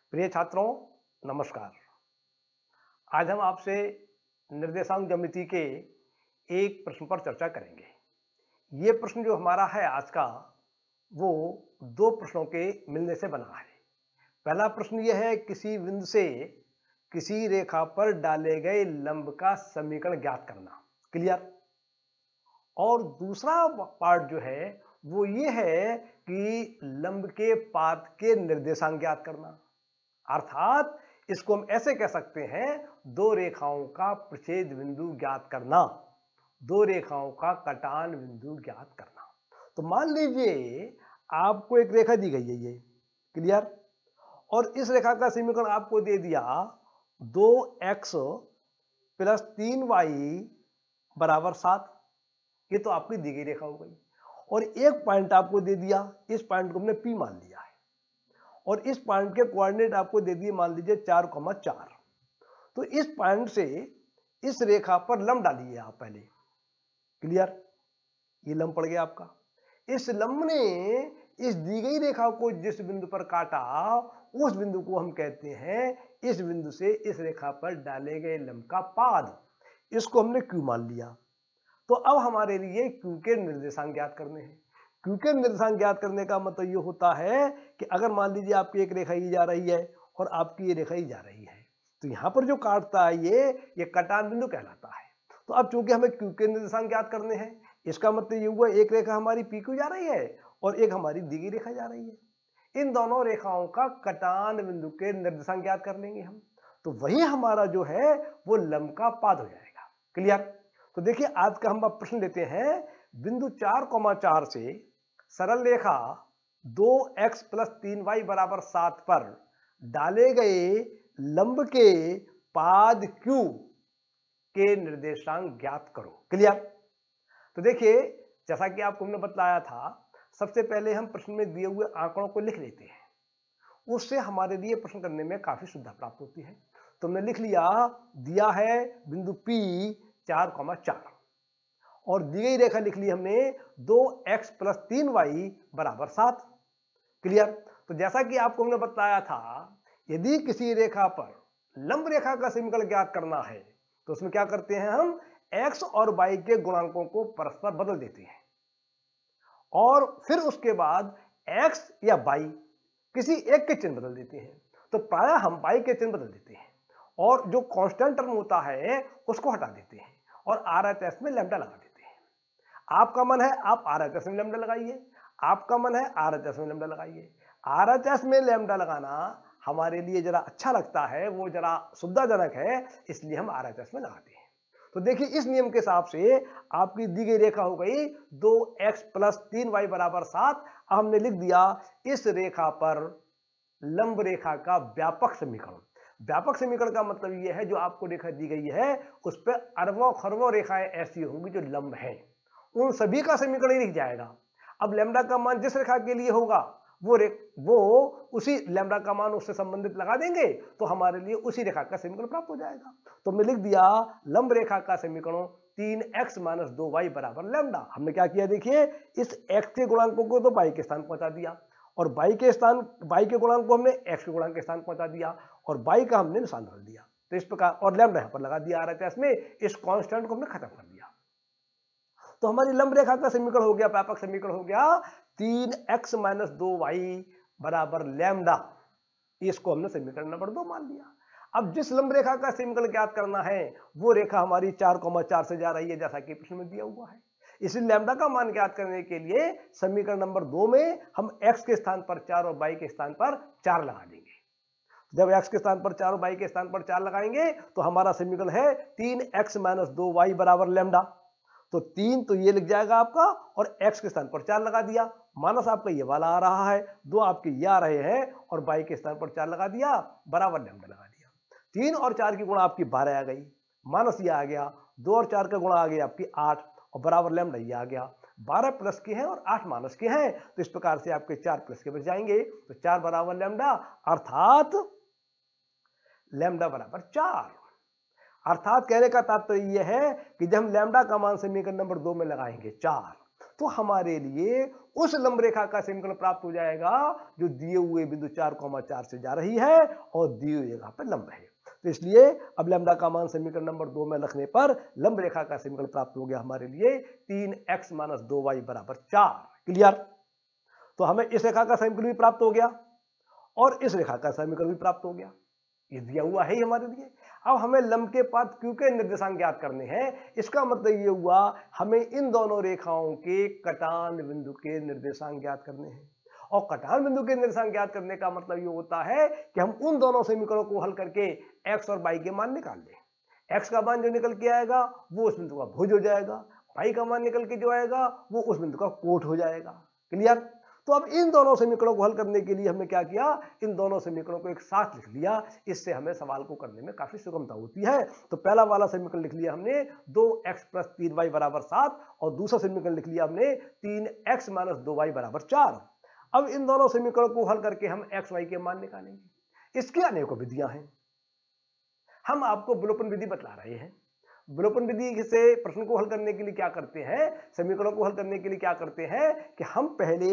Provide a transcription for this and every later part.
प्रिय छात्रों, नमस्कार। आज हम आपसे निर्देशांक ज्यामिति के एक प्रश्न पर चर्चा करेंगे। ये प्रश्न जो हमारा है आज का, वो दो प्रश्नों के मिलने से बना है। पहला प्रश्न ये है, किसी बिंदु से किसी रेखा पर डाले गए लंब का समीकरण ज्ञात करना। क्लियर। और दूसरा पार्ट जो है वो ये है कि लंब के पाद के निर्देशांक ज्ञात करना। अर्थात इसको हम ऐसे कह सकते हैं, दो रेखाओं का प्रच्छेद बिंदु ज्ञात करना, दो रेखाओं का कटान बिंदु ज्ञात करना। तो मान लीजिए आपको एक रेखा दी गई है ये। क्लियर। और इस रेखा का समीकरण आपको दे दिया 2x प्लस 3y बराबर 7। ये तो आपकी दी गई रेखा हो गई। और एक पॉइंट आपको दे दिया, इस पॉइंट को हमने P मान लिया है। और इस पॉइंट के कोऑर्डिनेट आपको दे दिए, मान लीजिए 4,4। तो इस पॉइंट से इस रेखा पर लंब डालिए आप पहले। क्लियर। ये लंब पड़ गया आपका। इस लंब ने इस दी गई रेखा को जिस बिंदु पर काटा, उस बिंदु को हम कहते हैं, इस बिंदु से इस रेखा पर डाले गए लंब का पाद। इसको हमने Q मान लिया। तो अब हमारे लिए Q के निर्देशांक ज्ञात करने हैं। Q के निर्देशांक ज्ञात करने का मतलब ये होता है कि अगर मान लीजिए आपकी एक रेखा ये जा रही है और आपकी ये रेखा ये जा रही है, तो यहां पर जो काटता है ये कटान बिंदु कहलाता है। तो अब चूंकि हमें Q के निर्देशांक ज्ञात करने हैं, इसका मतलब ये हुआ एक रेखा हमारी PQ जा रही है और एक हमारी दी गई रेखा जा रही है। इन दोनों रेखाओं का कटान बिंदु के निर्देशांक ज्ञात कर लेंगे हम, तो वही हमारा जो है वो लंब का पाद हो जाएगा। क्लियर। तो देखिए आज का हम प्रश्न लेते हैं, बिंदु 4,4 से सरल रेखा 2x प्लस 3y बराबर 7 पर डाले गए लंब के पाद Q के निर्देशांक ज्ञात करो। क्लियर। तो देखिए जैसा कि आपको हमने बतलाया था, सबसे पहले हम प्रश्न में दिए हुए आंकड़ों को लिख लेते हैं। उससे हमारे लिए प्रश्न करने में काफी सुविधा प्राप्त होती है। तो हमने लिख लिया, दिया है बिंदु P 4,4 और दी गई रेखा लिख ली हमने 2x प्लस 3y बराबर 7। क्लियर। तो जैसा कि आपको हमने बताया था, यदि किसी रेखा पर लंब रेखा का समीकरण ज्ञात करना है तो उसमें क्या करते हैं, हम x और y के गुणांकों को परस्पर बदल देते हैं और फिर उसके बाद x या y किसी एक के चिन्ह बदल देते हैं। तो प्रायः हम y के चिन्ह बदल देते हैं और जो कांस्टेंट टर्म होता है उसको हटा देते हैं और RHS में लैम्डा लगा देते हैं। आपका मन है आप RHS में लैम्डा लगाइए, आपका मन है RHS में लैम्डा लगाइए। RHS में लैम्डा लगाना हमारे लिए जरा अच्छा लगता है, वो जरा सुविधाजनक है, इसलिए हम RHS में लगाते हैं। तो देखिए इस नियम के हिसाब से आपकी दी गई रेखा हो गई 2x प्लस 3y बराबर 7। हमने लिख दिया इस रेखा पर लंब रेखा का व्यापक समीकरण। व्यापक समीकरण का मतलब यह है, जो आपको रेखा दी गई है उस पर अरबों खरबों रेखाएं ऐसी होंगी जो लंब हैं, उन सभी का समीकरण ही लिख जाएगा। अब लैम्डा का मान जिस रेखा के लिए होगा वो उसी लैम्डा का मान उससे संबंधित लगा देंगे, तो हमारे लिए उसी रेखा का समीकरण प्राप्त हो जाएगा। तो हमने लिख दिया लंब रेखा का समीकरण 3x माइनस 2y बराबर लैम्डा। हमने क्या किया, देखिए इस x के गुणांकों को तो y के स्थान पहुंचा दिया और y के गुणांक को हमने x के गुणांक के स्थान पहुंचा दिया और y का हमने निशान डाल दिया। तो इस प्रकार, और लैम्डा यहां पर लगा दिया RHS में, इस कांस्टेंट को हमने खत्म कर दिया। तो हमारी लंब रेखा का समीकरण हो गया, व्यापक समीकरण हो गया 3x माइनस 2y बराबर लैम्डा। इसको हमने समीकरण नंबर 2 मान लिया। अब जिस लंब रेखा का समीकरण ज्ञात करना है वो रेखा हमारी 4,4 से जा रही है, जैसा कि प्रश्न में दिया हुआ है। इसलिए लैम्डा का मान ज्ञात करने के लिए समीकरण नंबर 2 में हम x के स्थान पर 4 और y के स्थान पर 4 लगा देंगे। जब x के स्थान पर 4 और y के स्थान पर 4 लगाएंगे तो हमारा समीकरण है 3x माइनस 2y बराबर लैम्डा। तो 3 तो ये लिख जाएगा आपका और x के स्थान पर 4 लगा दिया, माइनस आपका ये वाला आ रहा है, 2 आपके ये आ रहे हैं और y के स्थान पर 4 लगा दिया, बराबर लैम्डा लगा दिया। 3 और 4 की गुणा आपकी 12 आ गई, माइनस ये आ गया, 2 और 4 का गुणा आ गया आपकी 8 और बराबर लैम्डा ये आ गया। 12 प्लस के हैं और 8 माइनस के हैं, तो इस प्रकार से आपके 4 प्लस के बच जाएंगे। तो 4 बराबर लैम्डा, अर्थात लैम्डा बराबर 4। अर्थात कहने का तात्पर्य यह है कि जब हम लैम्डा का मान समीकरण नंबर 2 में लगाएंगे 4, तो हमारे लिए उस लंब रेखा का समीकरण प्राप्त हो जाएगा जो दिए हुए बिंदु 4,4 से जा रही है और दिए हुए जगह पर लंब है। तो इसलिए अब लैम्डा का मान समीकरण नंबर 2 में रखने पर लंब रेखा का समीकरण प्राप्त हो गया हमारे लिए 3x - 2y = 4। क्लियर? तो हमें इस रेखा का समीकरण भी प्राप्त हो गया और इस रेखा का समीकरण भी प्राप्त हो गया, ये दिया हुआ है ही हमारे लिए। अब हमें लंब के पाद क्यू के निर्देशांक ज्ञात करने हैं। इसका मतलब ये हुआ हमें इन दोनों रेखाओं के कटान बिंदु के निर्देशांक ज्ञात करने हैं और कटान बिंदु के निर्देशांक ज्ञात करने का मतलब ये होता है कि हम उन दोनों समीकरणों को हल करके x और y के मान निकाल लें। x का मान जो निकल के आएगा वो उस बिंदु का भुज हो जाएगा, y का मान निकल के जो आएगा वो उस बिंदु का कोट हो जाएगा। क्लियर? तो अब इन दोनों समीकरणों को हल करने के लिए हमने क्या किया, इन दोनों समीकरणों को एक साथ लिख लिया। इससे हमें सवाल को करने में काफी सुगमता होती है। तो पहला वाला समीकरण लिख लिया हमने 2x + 3y = 7 और दूसरा समीकरण लिख लिया हमने 3x - 2y = 4। अब इन दोनों समीकरणों को हल करके हम x y के मान निकालेंगे। इसकी अनेकों विधियां हैं, हम आपको विलोपन विधि बतला रहे हैं। विलोपन विधि से प्रश्न को हल करने के लिए क्या करते हैं, समीकरणों को हल करने के लिए क्या करते हैं कि हम पहले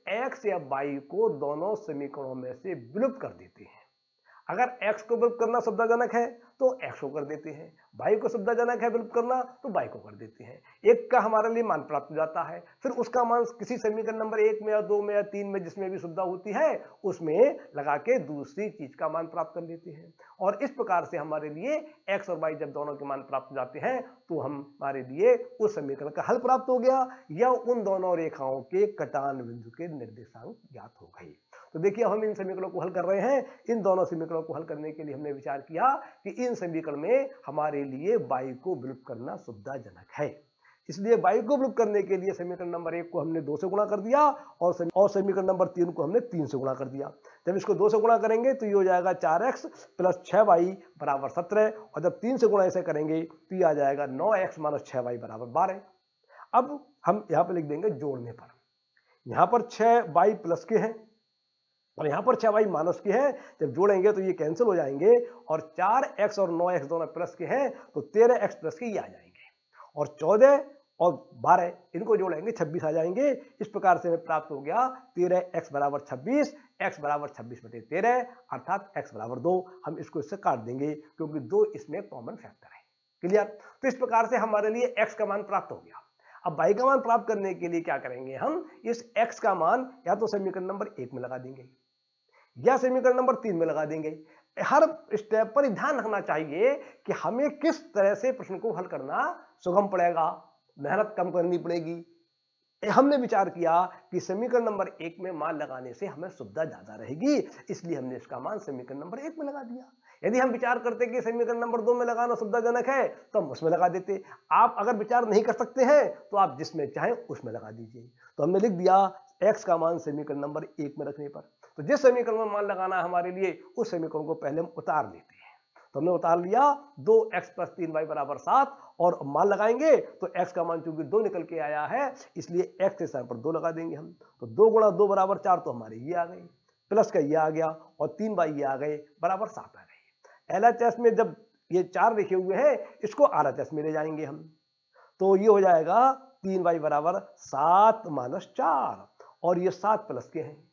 x या y को दोनों समीकरणों में से विलुप्त कर देते हैं। अगर x को विलुप्त करना सुविधाजनक है तो x को कर देते हैं, y को सुविधाजनक है विलुप्त करना तो y को कर देते हैं। एक का हमारे लिए मान प्राप्त हो जाता है, फिर उसका मान किसी समीकरण नंबर 1 में या 2 में या 3 में जिसमें भी सुविधा होती है उसमें लगा के दूसरी चीज का मान प्राप्त कर लेते हैं। और इस प्रकार से हमारे लिए x और y जब दोनों के मान प्राप्त हो जाते हैं तो हमारे लिए उस समीकरण का हल प्राप्त हो गया या उन दोनों रेखाओं के कटान बिंदु के निर्देशांक ज्ञात हो गए। तो देखिए हम इन समीकरणों को हल कर रहे हैं। इन दोनों समीकरणों को हल करने के लिए हमने विचार किया कि इन समीकरण में हमारे लिए y को विलुप्त करना सुविधाजनक है, इसलिए y को विलुप्त करने के लिए समीकरण नंबर 1 को हमने 2 से गुणा कर दिया और समीकरण नंबर 3 को हमने 3 से गुणा कर दिया। जब इसको 2 से गुणा करेंगे तो ये हो जाएगा 4x + 6y = 17 और जब 3 से गुणा ऐसे करेंगे तो ये आ जाएगा 9x - 6y = 12। अब हम यहाँ पर लिख देंगे जोड़ने पर, यहाँ पर 6y प्लस के हैं और यहाँ पर 6y माइनस के हैं। जब जोड़ेंगे तो ये कैंसिल हो जाएंगे और 4x और 9x दोनों प्लस के हैं तो 13x प्लस के ये आ जाएंगे और 14 और 12 इनको जोड़ेंगे 26 आ जाएंगे। इस प्रकार से हमें प्राप्त हो गया 13x = 26, x = 26/13 अर्थात x = 2। हम इसको इससे काट देंगे क्योंकि 2 इसमें कॉमन फैक्टर है। क्लियर? तो इस प्रकार से हमारे लिए x का मान प्राप्त हो गया। अब y का मान प्राप्त करने के लिए क्या करेंगे, हम इस x का मान या तो समीकरण नंबर 1 में लगा देंगे या समीकरण नंबर 3 में लगा देंगे। हर स्टेप पर ध्यान रखना चाहिए कि हमें किस तरह से प्रश्न को हल करना सुगम पड़ेगा, मेहनत कम करनी पड़ेगी। हमने विचार किया कि समीकरण नंबर 1 में मान लगाने से हमें सुविधा ज्यादा रहेगी, इसलिए हमने इसका मान समीकरण नंबर 1 में लगा दिया। यदि हम विचार करते कि समीकरण नंबर 2 में लगाना सुविधाजनक है तो हम उसमें लगा देते। आप अगर विचार नहीं कर सकते हैं तो आप जिसमें चाहें उसमें लगा दीजिए। तो हमने लिख दिया x का मान समीकरण नंबर 1 में रखने पर। तो जिस समीकरण में मान लगाना है हमारे लिए उस समीकरण को पहले हम उतार लेते हैं। तो हमने उतार लिया 2x + 3y = 7 और मान लगाएंगे तो x का मान चूंकि 2 निकल के आया है इसलिए x के स्थान पर 2 लगा देंगे हम। तो 2 × 2 = 4 तो हमारे ये आ गए, प्लस का ये आ गया और 3y ये आ गए बराबर 7 आ गए। LHS में जब ये 4 लिखे हुए हैं इसको RHS में ले जाएंगे हम, तो ये हो जाएगा 3y = 7 - 4 और ये 7 प्लस के हैं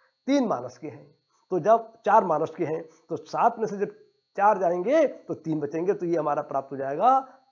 3 माइनस के हैं। तो जब 4 माइनस के हैं तो 7 में से जब 4 जाएंगे तो 3 बचेंगे, तो ये हमारा प्राप्त हो जाएगा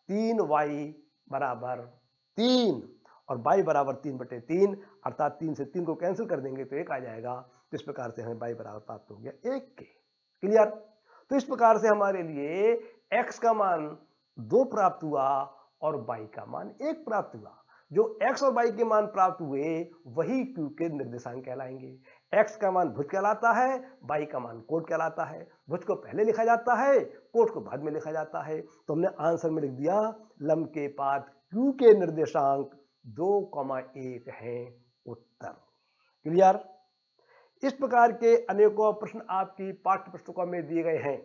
3y = 3 और y = 3/3 अर्थात 3 से 3 को कैंसिल कर देंगे तो 1 आ जाएगा। तो इस प्रकार से हमें y बराबर प्राप्त हो गया 1 के। क्लियर? तो इस प्रकार से हमारे लिए x का मान 2 प्राप्त हुआ और y का मान 1 प्राप्त हुआ। जो x और y के मान प्राप्त हुए वही q के निर्देशांक कहलाएंगे। x का मान भुज कहलाता है, y का मान कोट कहलाता है। भुज को पहले लिखा जाता है, कोट को बाद में लिखा जाता है। तो हमने आंसर में लिख दिया लंब के पाद q के निर्देशांक 2,1 हैं उत्तर। क्लियर? इस प्रकार के अनेकों प्रश्न आपकी पाठ्य पुस्तकों में दिए गए हैं।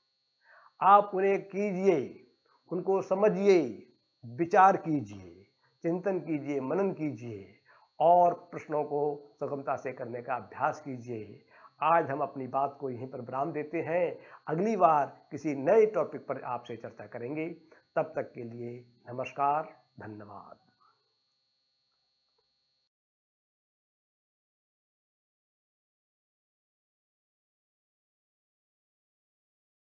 आप उन्हें कीजिए, उनको समझिए, विचार कीजिए, चिंतन कीजिए, मनन कीजिए और प्रश्नों को सुगमता से करने का अभ्यास कीजिए। आज हम अपनी बात को यहीं पर विराम देते हैं। अगली बार किसी नए टॉपिक पर आपसे चर्चा करेंगे। तब तक के लिए नमस्कार, धन्यवाद।